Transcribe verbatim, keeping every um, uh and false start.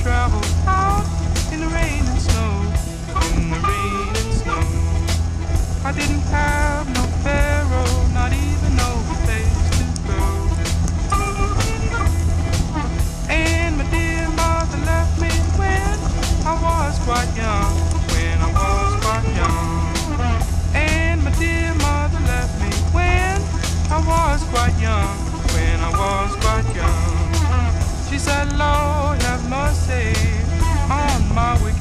travel out in the rain and snow, in the rain and snow. I didn't have no pharaoh, not even no place to go. And my dear mother left me when I was quite young, when I was quite young. And my dear mother left me when I was quite young, when I was quite young. She said, Lord have mercy on my way.